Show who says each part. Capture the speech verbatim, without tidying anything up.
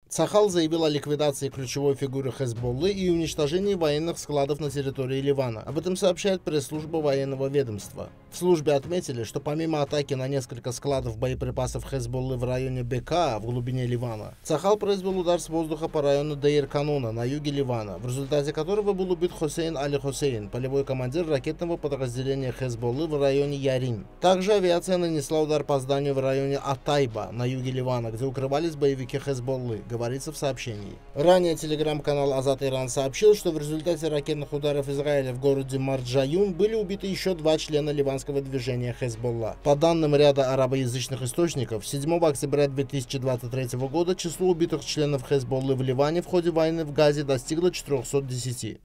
Speaker 1: Цахал заявил о ликвидации ключевой фигуры Хезболлы и уничтожении военных складов на территории Ливана. Об этом сообщает пресс-служба военного ведомства. В службе отметили, что помимо атаки на несколько складов боеприпасов Хезболлы в районе Бека в глубине Ливана, Цахал произвел удар с воздуха по району Дейр-Кануна на юге Ливана, в результате которого был убит Хусейн Али-Хусейн, полевой командир ракетного подразделения Хезболлы в районе Ярин. Также авиация нанесла удар по зданию в районе Атайба на юге Ливана, где укрывались боевики Хезболлы, говорится в сообщении. Ранее телеграм-канал Азат Иран сообщил, что в результате ракетных ударов Израиля в городе Марджаюн были убиты еще два члена ливанского движения Хезболла. По данным ряда арабоязычных источников, седьмого октября две тысячи двадцать третьего года число убитых членов Хезболлы в Ливане в ходе войны в Газе достигло четырёхсот десяти.